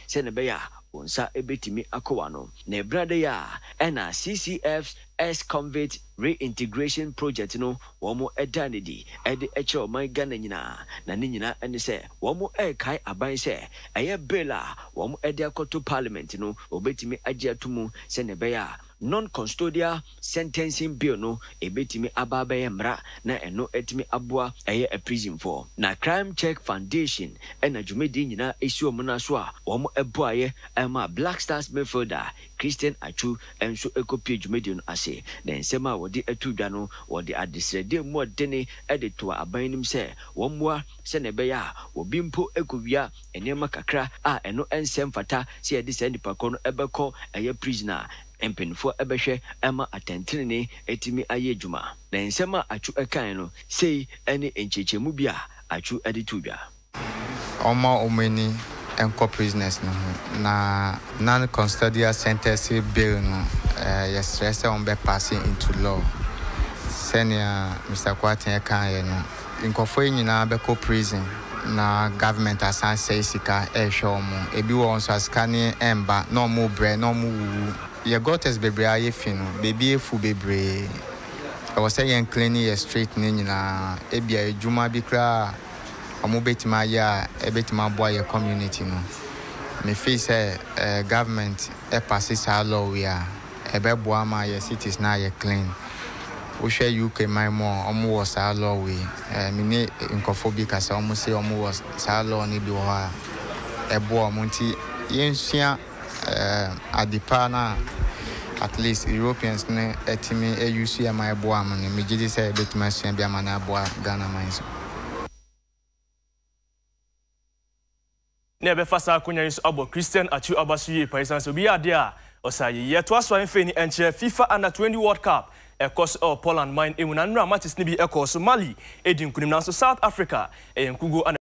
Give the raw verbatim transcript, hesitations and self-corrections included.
se ne be ya onsa ebetimi akowa no na brade ya ena C C F's ex-convict reintegration project no womo edanedi ede eche oman Ghana nyina na ne nyina ene se womo ekai aban se eye bela womo ede akoto parliament no obetimi agye atumu se ne be ya non-custodial sentencing bill no ebetimi ababa ye mra na eno etimi aboa eye a prison for na Crime Check Foundation ena dwumedi nyina esi omuna so a womo eboaye ema Black Stars midfielder Christian Achu enso ekopie dwumedi no ase na nsema wodi atudwa no wodi adesrede mu odene ede to abanim se womwa se ne be ya obi mpo ekowia enema kakra a eno ensem fata se ede se nipa ko no ebeko eye prisoner empenfo ebehwe ema atentene etimi aye dwuma na nsema Achu ekan no sei ene enchechemu bia Achu ede tudwa Oma omeni enko prisoners no na non custodial sentence bill no uh, yes stress on be passing into law senior Mister Kwaten kan ye no inkofo nyina be ko prison na government asan say sika e hwe omo ebi won so askane emba no mo bre no mo wu ye gotes bebre aye fi no bebi efu bebre I was saying cleaning your street ni nyina ebia ejuma bi kra omo betima ya e betima boy your community no me feel say uh, government e passes our law we are e be boa ma your cities na ye clean we share U K my more omo was our law we uh, me ne nkofobia say omo say omo was our law ni bi ho e boa mo nti yensua uh, adipa na at least Europeans ne etimi e use ya my boa man me gidi say betima sua bia man na boa Ghana mines ne be fasa kunya yusu abo Christian Achu abasuye paisan so bi ade a osaye ye to aso anfe ni enche FIFA Under twenty World Cup e course of Poland mine emuna nra matches ni bi e course Mali edin kunim na so South Africa e nkugo